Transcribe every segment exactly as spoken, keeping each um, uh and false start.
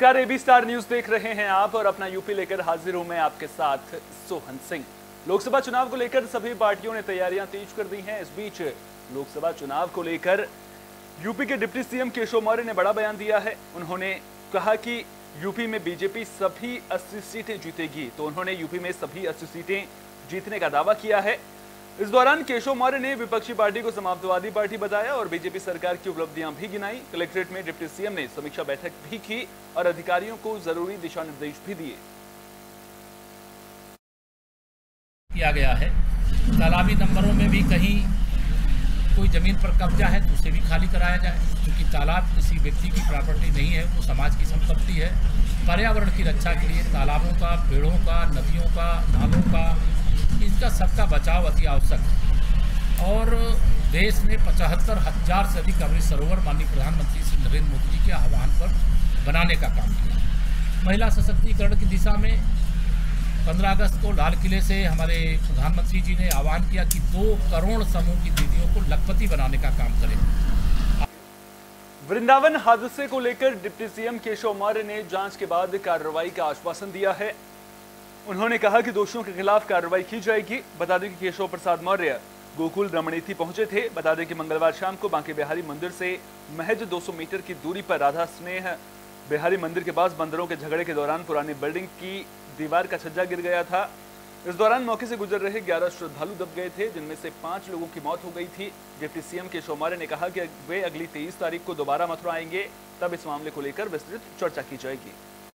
नमस्कार, AB star news देख रहे हैं आप और अपना यूपी लेकर हाजिर हूं मैं आपके साथ सोहन सिंह। लोकसभा चुनाव को लेकर सभी पार्टियों ने तैयारियां तेज कर दी हैं। इस बीच लोकसभा चुनाव को लेकर यूपी के डिप्टी सीएम केशव मौर्य ने बड़ा बयान दिया है। उन्होंने कहा कि यूपी में बीजेपी सभी अस्सी सीटें जीतेगी, तो उन्होंने यूपी में सभी अस्सी सीटें जीतने का दावा किया है। इस दौरान केशव मौर्य ने विपक्षी पार्टी को समाजवादी पार्टी बताया और बीजेपी सरकार की उपलब्धियां भी गिनाई। कलेक्ट्रेट में डिप्टी सीएम ने समीक्षा बैठक भी की और अधिकारियों को जरूरी दिशा निर्देश भी दिए। किया गया है तालाबी नंबरों में भी कहीं कोई जमीन पर कब्जा है तो उसे भी खाली कराया जाए, क्योंकि तालाब किसी व्यक्ति की प्रॉपर्टी नहीं है, वो समाज की संपत्ति है। पर्यावरण की रक्षा के लिए तालाबों का, पेड़ों का, नदियों का, नालों का, इसका सबका बचाव अति आवश्यक है। और देश ने पचहत्तर हजार से अधिक अमृत सरोवर माननीय प्रधानमंत्री श्री नरेंद्र मोदी जी के आह्वान पर बनाने का काम किया। महिला सशक्तिकरण की दिशा में पंद्रह अगस्त को लाल किले से हमारे प्रधानमंत्री जी ने आह्वान किया कि दो करोड़ समूह की दीदियों को लखपति बनाने का काम करें। वृंदावन हादसे को लेकर डिप्टी सीएम केशव मौर्य ने जांच के बाद कार्रवाई का आश्वासन दिया है। उन्होंने कहा कि दोषियों के खिलाफ कार्रवाई की जाएगी। बता दें कि केशव प्रसाद मौर्य गोकुल रमणीति पहुंचे थे। बता दें कि मंगलवार शाम को बांके बिहारी मंदिर से महज दो सौ मीटर की दूरी पर राधा स्नेह बिहारी मंदिर के पास बंदरों के झगड़े के दौरान पुरानी बिल्डिंग की दीवार का छज्जा गिर गया था। इस दौरान मौके से गुजर रहे ग्यारह श्रद्धालु दब गए थे, जिनमें से पांच लोगों की मौत हो गई थी। डिप्टी सीएम केशव मौर्य ने कहा कि वे अगली तेईस तारीख को दोबारा मथुरा आएंगे, तब इस मामले को लेकर विस्तृत चर्चा की जाएगी।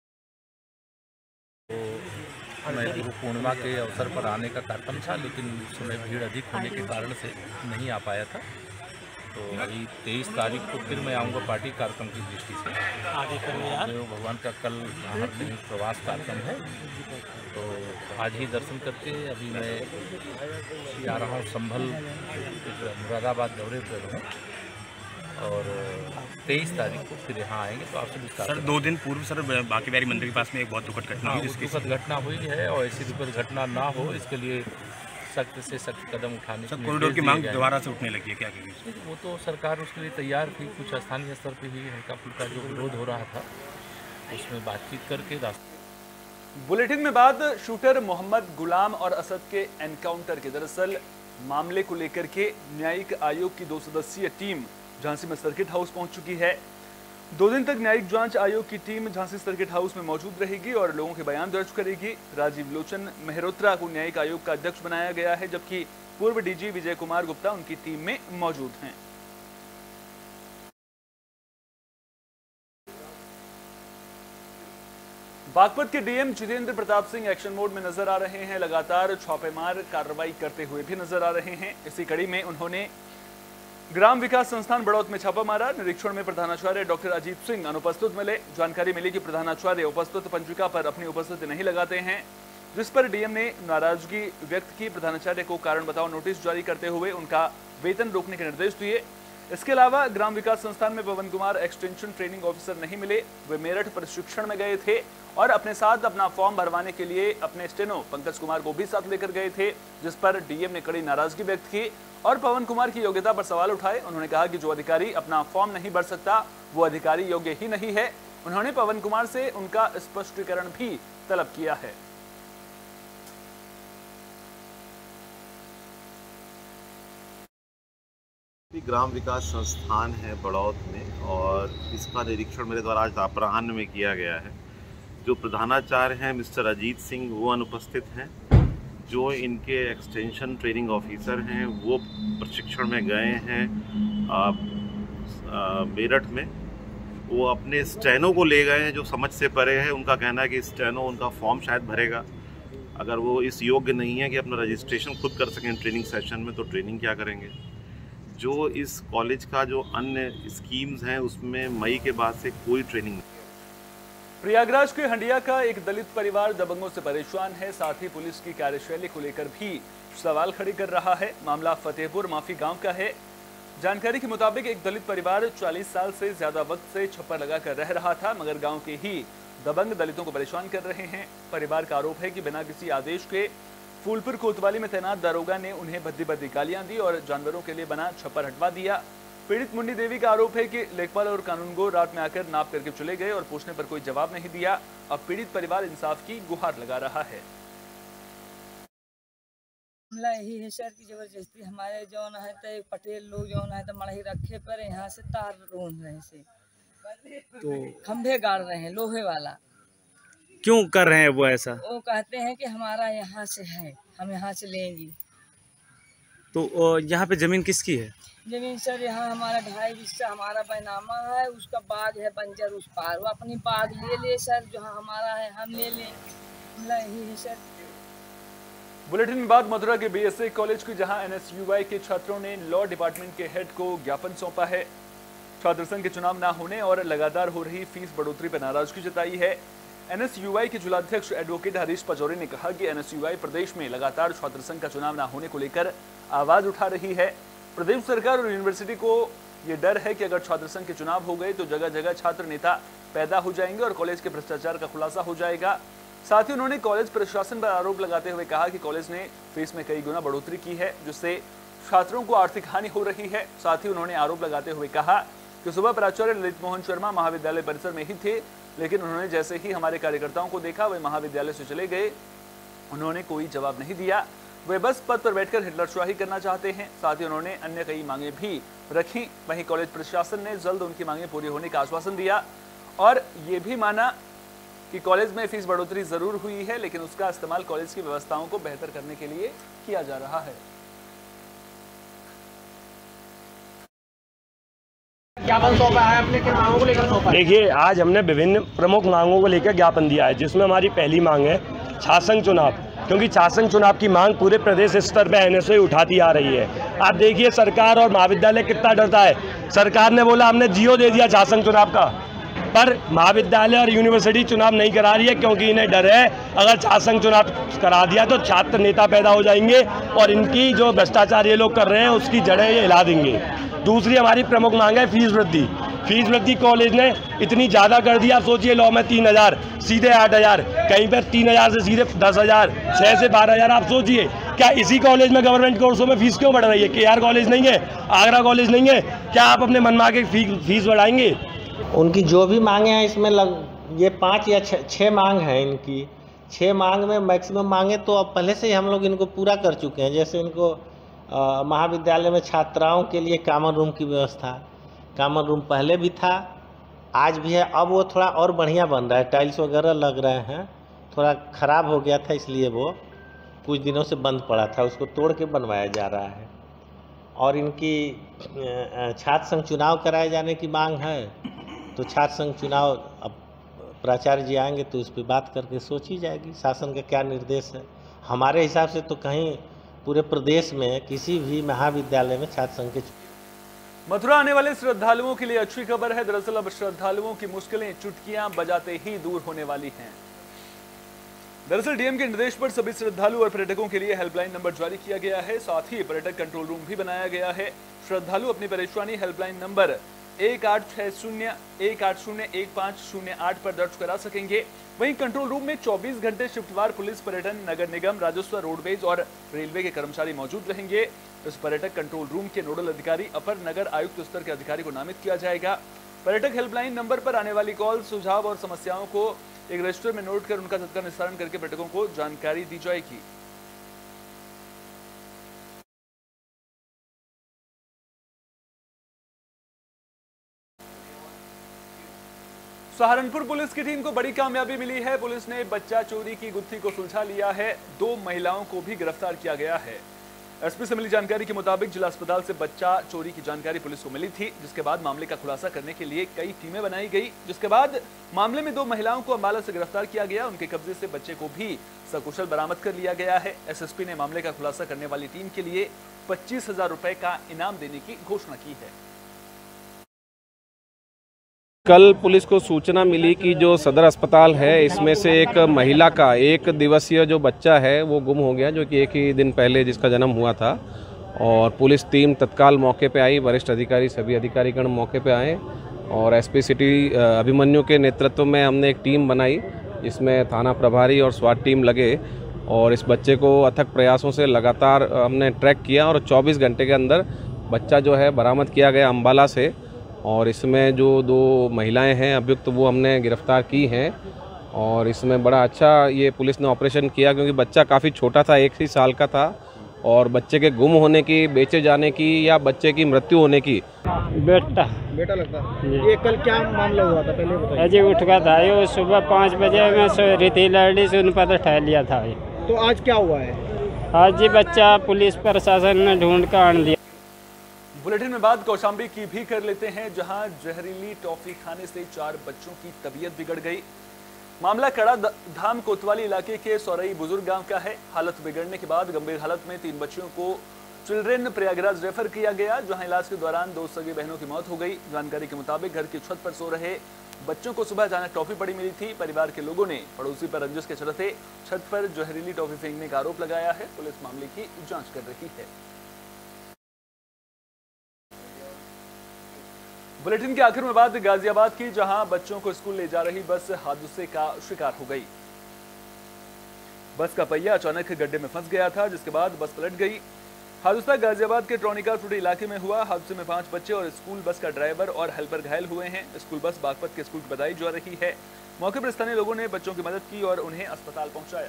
मैं गुरु पूर्णिमा के अवसर पर आने का कार्यक्रम था, लेकिन उस समय भीड़ अधिक होने के कारण से नहीं आ पाया था। तो अभी तेईस तारीख को फिर मैं आऊँगा पार्टी कार्यक्रम की दृष्टि से। देव भगवान का कल बाहर कहीं प्रवास कार्यक्रम है, तो आज ही दर्शन करके अभी मैं जा रहा हूँ संभल, मुरादाबाद दौरे पर हूँ और तेईस तारीख को फिर यहाँ आएंगे। तो आपसे विस्तार सर, दो दिन पूर्व सर बांके बिहारी मंदिर के पास में एक बहुत दुखद घटना हुई, जिसकी दुखद घटना हुई है और ऐसी दुखद घटना ना हो इसके लिए सख्त से सख्त कदम उठाने सर, कॉरिडोर की मांग दोबारा से उठने लगी है, क्या कहेंगे? वो तो सरकार उसके लिए तैयार थी। कुछ स्थानीय स्तर पर भी हल्का फुल्का जो विरोध हो रहा था उसमें बातचीत करके रास्ते। बुलेटिन में बाद शूटर मोहम्मद गुलाम और असद के एनकाउंटर के दरअसल मामले को लेकर के न्यायिक आयोग की दो सदस्यीय टीम झांसी में सर्किट हाउस पहुंच चुकी है। दो दिन तक न्यायिक जांच आयोग की टीम झांसी सर्किट हाउस में मौजूद रहेगी और लोगों के बयान दर्ज करेगी। राजीव लोचन मेहरोत्रा को न्यायिक आयोग का अध्यक्ष बनाया गया है, जबकि पूर्व डीजी विजय कुमार गुप्ता उनकी टीम में मौजूद हैं। बागपत के DM Jitendra Pratap Singh action mode में नजर आ रहे हैं। लगातार छापेमार कार्रवाई करते हुए भी नजर आ रहे हैं। इसी कड़ी में उन्होंने ग्राम विकास संस्थान बड़ौत में छापा मारा। निरीक्षण में प्रधानाचार्य डॉक्टर अजीत सिंह अनुपस्थित मिले। जानकारी मिली कि प्रधानाचार्य उपस्थित पंजिका पर अपनी उपस्थिति नहीं लगाते हैं, जिस पर डीएम ने नाराजगी व्यक्त की। प्रधानाचार्य को कारण बताओ नोटिस जारी करते हुए उनका वेतन रोकने के निर्देश दिए। इसके अलावा ग्राम विकास संस्थान में Pawan Kumar extension training officer नहीं मिले। वे मेरठ प्रशिक्षण में गए थे और अपने साथ अपना फॉर्म भरवाने के लिए अपने स्टेनो पंकज कुमार को भी साथ लेकर गए थे, जिस पर डीएम ने कड़ी नाराजगी व्यक्त की और पवन कुमार की योग्यता पर सवाल उठाए। उन्होंने कहा कि जो अधिकारी अपना फॉर्म नहीं भर सकता वो अधिकारी योग्य ही नहीं है। उन्होंने पवन कुमार से उनका स्पष्टीकरण भी तलब किया है। ग्राम विकास संस्थान है बड़ौत में और इसका निरीक्षण मेरे द्वारा आज अपराह्न में किया गया है। जो प्रधानाचार्य हैं मिस्टर अजीत सिंह वो अनुपस्थित हैं। जो इनके एक्सटेंशन ट्रेनिंग ऑफिसर हैं वो प्रशिक्षण में गए हैं मेरठ में। वो अपने स्टेनो को ले गए हैं जो समझ से परे है। उनका कहना है कि स्टेनो उनका फॉर्म शायद भरेगा। अगर वो इस योग्य नहीं है कि अपना रजिस्ट्रेशन खुद कर सकें ट्रेनिंग सेशन में, तो ट्रेनिंग क्या करेंगे। जो इस कॉलेज का जो अन्य स्कीम्स हैं उसमें मई के बाद से कोई ट्रेनिंग नहीं। प्रयागराज के हंडिया का एक दलित परिवार दबंगों से परेशान है, साथ ही पुलिस की कार्यशैली को लेकर भी सवाल खड़े कर रहा है। मामला फतेहपुर माफी गांव का है। जानकारी के मुताबिक एक दलित परिवार चालीस साल से ज्यादा वक्त से छप्पर लगाकर रह रहा था, मगर गांव के ही दबंग दलितों को परेशान कर रहे हैं। परिवार का आरोप है कि बिना किसी आदेश के फूलपुर कोतवाली में तैनात दारोगा ने उन्हें भद्दी भद्दी गालियां दी और जानवरों के लिए बना छप्पर हटवा दिया। पीड़ित मुन्नी देवी का आरोप है कि लेखपाल और कानूनगो रात में आकर नाप करके चले गए और पूछने पर कोई जवाब नहीं दिया। अब पीड़ित परिवार इंसाफ की गुहार लगा रहा है। मामला यही है सर की जबरदस्ती हमारे जौन है तो पटेल लोग जौन है तो मड़ही रखे पर यहाँ से तार रोन रहे से तो खंभे गाड़ रहे हैं लोहे वाला। क्यों कर रहे हैं वो ऐसा? वो कहते हैं कि हमारा यहाँ से है, हम यहाँ से लेंगे। तो यहाँ पे जमीन किसकी है? जमीन सर यहाँ हमारा ढाई हिस्सा हमारा बैनामा है, उसका बाग है बंजर उस पार, वो अपनी बाग ले ले सर, जो हमारा है हम ले लें। मामला यही है सर। बुलेटिन में बात मथुरा के बीएसए कॉलेज की, जहां एनएसयूआई के छात्रों ने लॉ डिपार्टमेंट के हेड को ज्ञापन सौंपा है। छात्र संघ के चुनाव न होने और लगातार हो रही फीस बढ़ोतरी पर नाराजगी जताई है। एनएसयूआई के जिलाध्यक्ष एडवोकेट हरीश पचौरी ने कहा कि एनएसयूआई प्रदेश में लगातार छात्र संघ का चुनाव न होने को लेकर आवाज उठा रही है। प्रदेश सरकार और यूनिवर्सिटी को ये डर है कि अगर छात्र संघ के चुनाव हो गए तो जगह जगह छात्र नेता पैदा हो जाएंगे और कॉलेज के भ्रष्टाचार का खुलासा हो जाएगा। साथ ही उन्होंने कॉलेज प्रशासन पर आरोप लगाते हुए कहा कि कॉलेज ने फीस में कई गुना बढ़ोतरी की है, जिससे छात्रों को आर्थिक हानि हो रही है। साथ ही उन्होंने आरोप लगाते हुए कहा कि सुबह प्राचार्य ललित मोहन शर्मा महाविद्यालय परिसर में ही थे, लेकिन उन्होंने जैसे ही हमारे कार्यकर्ताओं को देखा वे महाविद्यालय से चले गए। उन्होंने कोई जवाब नहीं दिया, वे बस पद पर बैठकर हिटलरशाही करना चाहते हैं। साथ ही उन्होंने अन्य कई मांगे भी रखी। वहीं कॉलेज प्रशासन ने जल्द उनकी मांगे पूरी होने का आश्वासन दिया और ये भी माना कि कॉलेज में फीस बढ़ोतरी जरूर हुई है, लेकिन उसका इस्तेमाल कॉलेज की व्यवस्थाओं को बेहतर करने के लिए किया जा रहा है। ज्ञापन सौंपा है अपने के मांगों को लेकर सौंपा। देखिए, आज हमने विभिन्न प्रमुख मांगों को लेकर ज्ञापन दिया है, जिसमें हमारी पहली मांग है छात्र संघ चुनाव, क्योंकि छात्र संघ चुनाव की मांग पूरे प्रदेश स्तर पर एनएसयूआई उठाती आ रही है। आप देखिए सरकार और महाविद्यालय कितना डरता है। सरकार ने बोला हमने जियो दे दिया छात्र संघ चुनाव का, पर महाविद्यालय और यूनिवर्सिटी चुनाव नहीं करा रही है, क्योंकि इन्हें डर है अगर छात्र संघ चुनाव करा दिया तो छात्र नेता पैदा हो जाएंगे और इनकी जो भ्रष्टाचार ये लोग कर रहे हैं उसकी जड़ें ये हिला देंगे। दूसरी हमारी प्रमुख मांग है फीस वृद्धि। फीस वृद्धि कॉलेज ने इतनी ज़्यादा कर दिया, सोचिए लॉ में तीन हज़ार सीधे आठ हज़ार कहीं पर तीन हज़ार से सीधे दस हज़ार छः से बारह हज़ार आप सोचिए, क्या इसी कॉलेज में गवर्नमेंट कोर्सों में फीस क्यों बढ़ रही है? के आर कॉलेज नहीं है, आगरा कॉलेज नहीं है, क्या आप अपने मनमा के फी, फीस बढ़ाएंगे? उनकी जो भी मांगे हैं इसमें लग ये पाँच या छः मांग हैं इनकी। छः मांग में मैक्सिमम मांगे तो अब पहले से ही हम लोग इनको पूरा कर चुके हैं। जैसे इनको आ, महाविद्यालय में छात्राओं के लिए कॉमन रूम की व्यवस्था, कॉमन रूम पहले भी था आज भी है, अब वो थोड़ा और बढ़िया बन रहा है, टाइल्स वगैरह लग रहे हैं। थोड़ा ख़राब हो गया था इसलिए वो कुछ दिनों से बंद पड़ा था, उसको तोड़ के बनवाया जा रहा है। और इनकी छात्र संघ चुनाव कराए जाने की मांग है, तो छात्र संघ चुनाव अब प्राचार्य जी आएंगे तो उस पर बात करके सोची जाएगी शासन का क्या निर्देश है। हमारे हिसाब से तो कहीं पूरे प्रदेश में किसी भी महाविद्यालय में छात्र संघ के मथुरा आने वाले श्रद्धालुओं के लिए अच्छी खबर है। दरअसल अब श्रद्धालुओं की मुश्किलें चुटकियां बजाते ही दूर होने वाली हैं। दरअसल डीएम के निर्देश पर सभी श्रद्धालु और पर्यटकों के लिए हेल्पलाइन नंबर जारी किया गया है। साथ ही पर्यटक कंट्रोल रूम भी बनाया गया है। श्रद्धालु अपनी परेशानी हेल्पलाइन नंबर एक आठ छह शून्य एक आठ शून्य एक पाँच शून्य आठ पर दर्ज करा सकेंगे। वहीं कंट्रोल रूम में चौबीस घंटे शिफ्टवार पुलिस, पर्यटन, नगर निगम, राजस्व, रोडवेज और रेलवे के कर्मचारी मौजूद रहेंगे। इस पर्यटक कंट्रोल रूम के नोडल अधिकारी अपर नगर आयुक्त स्तर के अधिकारी को नामित किया जाएगा। पर्यटक हेल्पलाइन नंबर पर आने वाली कॉल, सुझाव और समस्याओं को एक रजिस्टर में नोट कर उनका तत्काल निस्तारण करके पर्यटकों को जानकारी दी जाएगी। सहारनपुर पुलिस की टीम को बड़ी कामयाबी मिली है। पुलिस ने बच्चा चोरी की गुत्थी को सुलझा लिया है। दो महिलाओं को भी गिरफ्तार किया गया है। एसपी से मिली जानकारी के मुताबिक जिला अस्पताल से बच्चा चोरी की जानकारी पुलिस को मिली थी, जिसके बाद मामले का खुलासा करने के लिए कई टीमें बनाई गई, जिसके बाद मामले में दो महिलाओं को अम्बाला से गिरफ्तार किया गया। उनके कब्जे से बच्चे को भी सकुशल बरामद कर लिया गया है। एसएसपी ने मामले का खुलासा करने वाली टीम के लिए पच्चीस हजार रुपए का इनाम देने की घोषणा की है। कल पुलिस को सूचना मिली कि जो सदर अस्पताल है इसमें से एक महिला का एक दिवसीय जो बच्चा है वो गुम हो गया, जो कि एक ही दिन पहले जिसका जन्म हुआ था। और पुलिस टीम तत्काल मौके पे आई, वरिष्ठ अधिकारी सभी अधिकारीगण मौके पे आए और एसपी सिटी अभिमन्यु के नेतृत्व में हमने एक टीम बनाई, जिसमें थाना प्रभारी और स्वाट टीम लगे और इस बच्चे को अथक प्रयासों से लगातार हमने ट्रैक किया और चौबीस घंटे के अंदर बच्चा जो है बरामद किया गया अम्बाला से, और इसमें जो दो महिलाएं हैं अभियुक्त वो हमने गिरफ्तार की हैं। और इसमें बड़ा अच्छा ये पुलिस ने ऑपरेशन किया, क्योंकि बच्चा काफ़ी छोटा था, एक ही साल का था, और बच्चे के गुम होने की, बेचे जाने की या बच्चे की मृत्यु होने की। बेटा बेटा लगता है। ये कल क्या मामला हुआ था पहले बताइए। अजय उठ का था, ये सुबह पाँच बजे में सो रही थी लड़ी से, उन पर ठहर लिया था। तो आज क्या हुआ है? आज ये बच्चा पुलिस प्रशासन ने ढूंढ कर आन लिया। बुलेटिन में बात कौशाम्बी की भी कर लेते हैं, जहां जहरीली टॉफी खाने से चार बच्चों की तबीयत बिगड़ गई। मामला कड़ा धाम कोतवाली इलाके के सौरई बुजुर्ग गांव का है। हालत बिगड़ने के बाद गंभीर हालत में तीन बच्चियों को चिल्ड्रेन प्रयागराज रेफर किया गया, जहां इलाज के दौरान दो सगी बहनों की मौत हो गई। जानकारी के मुताबिक घर की छत पर सो रहे बच्चों को सुबह अचानक टॉफी पड़ी मिली थी। परिवार के लोगों ने पड़ोसी पर रंजिश के चलते छत पर जहरीली टॉफी फेंकने का आरोप लगाया है। पुलिस मामले की जांच कर रही है। बुलेटिन के आखिर में बात गाजियाबाद की, जहां बच्चों को स्कूल ले जा रही बस हादसे का शिकार हो गई। बस का पहिया अचानक गड्ढे में फंस गया था, जिसके बाद बस पलट गई। हादसा गाजियाबाद के ट्रोनिका टूडी इलाके में हुआ। हादसे में पांच बच्चे और स्कूल बस का ड्राइवर और हेल्पर घायल हुए हैं। स्कूल बस बागपत के स्कूल की बताई जा रही है। मौके पर स्थानीय लोगों ने बच्चों की मदद की और उन्हें अस्पताल पहुंचाया।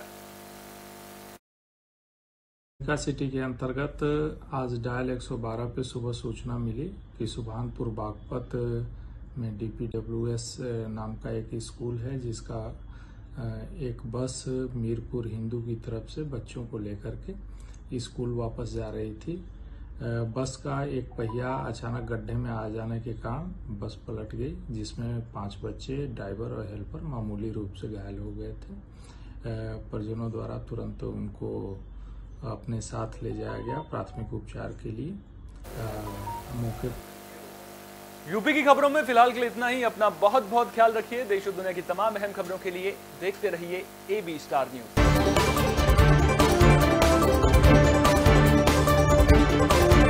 सिटी के अंतर्गत आज डायल एक सौ बारह पे सुबह सूचना मिली कि सुभानपुर बागपत में डीपीडब्ल्यूएस नाम का एक स्कूल है, जिसका एक बस मीरपुर हिंदू की तरफ से बच्चों को लेकर के स्कूल वापस जा रही थी। बस का एक पहिया अचानक गड्ढे में आ जाने के कारण बस पलट गई, जिसमें पांच बच्चे, ड्राइवर और हेल्पर मामूली रूप से घायल हो गए थे। परिजनों द्वारा तुरंत उनको अपने साथ ले जाया गया प्राथमिक उपचार के लिए। मौके यूपी की खबरों में फिलहाल के लिए इतना ही। अपना बहुत बहुत ख्याल रखिए। देश और दुनिया की तमाम अहम खबरों के लिए देखते रहिए ए बी स्टार न्यूज।